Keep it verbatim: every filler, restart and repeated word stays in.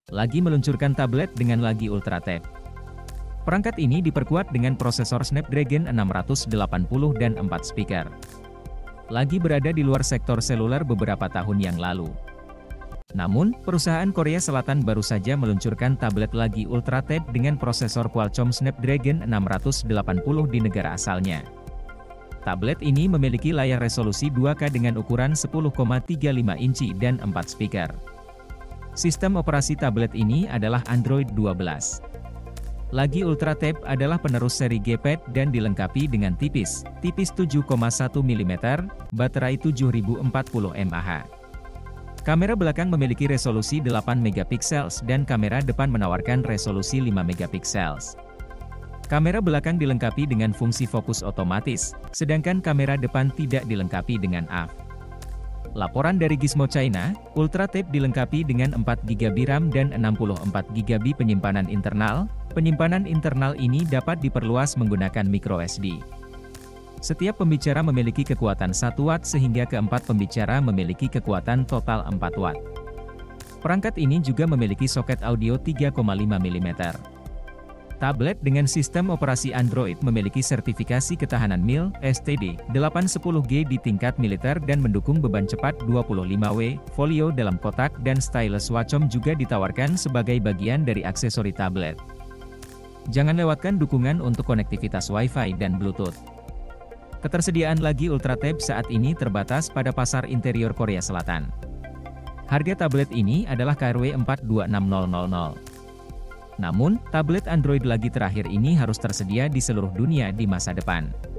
Lagi meluncurkan tablet dengan Lagi Ultra Tab. Perangkat ini diperkuat dengan prosesor Snapdragon enam ratus delapan puluh dan empat speaker. Lagi berada di luar sektor seluler beberapa tahun yang lalu. Namun, perusahaan Korea Selatan baru saja meluncurkan tablet Lagi Ultra Tab dengan prosesor Qualcomm Snapdragon enam ratus delapan puluh di negara asalnya. Tablet ini memiliki layar resolusi dua K dengan ukuran sepuluh koma tiga lima inci dan empat speaker. Sistem operasi tablet ini adalah Android dua belas. Lagi Ultra Tab adalah penerus seri G Pad dan dilengkapi dengan tipis, tipis tujuh koma satu milimeter, baterai tujuh ribu empat puluh mAh. Kamera belakang memiliki resolusi delapan megapiksel dan kamera depan menawarkan resolusi lima megapiksel. Kamera belakang dilengkapi dengan fungsi fokus otomatis, sedangkan kamera depan tidak dilengkapi dengan A F. Laporan dari Gizmo China, Ultra Tab dilengkapi dengan empat giga byte RAM dan enam puluh empat giga byte penyimpanan internal. Penyimpanan internal ini dapat diperluas menggunakan micro S D. Setiap pembicara memiliki kekuatan satu watt sehingga keempat pembicara memiliki kekuatan total empat watt. Perangkat ini juga memiliki soket audio tiga koma lima milimeter. Tablet dengan sistem operasi Android memiliki sertifikasi ketahanan mil, S T D, delapan sepuluh G di tingkat militer dan mendukung beban cepat dua puluh lima watt, folio dalam kotak dan stylus Wacom juga ditawarkan sebagai bagian dari aksesori tablet. Jangan lewatkan dukungan untuk konektivitas Wi-Fi dan Bluetooth. Ketersediaan Lagi Ultra Tab saat ini terbatas pada pasar interior Korea Selatan. Harga tablet ini adalah K R W empat dua enam nol nol nol. Namun, tablet Android Lagi terakhir ini harus tersedia di seluruh dunia di masa depan.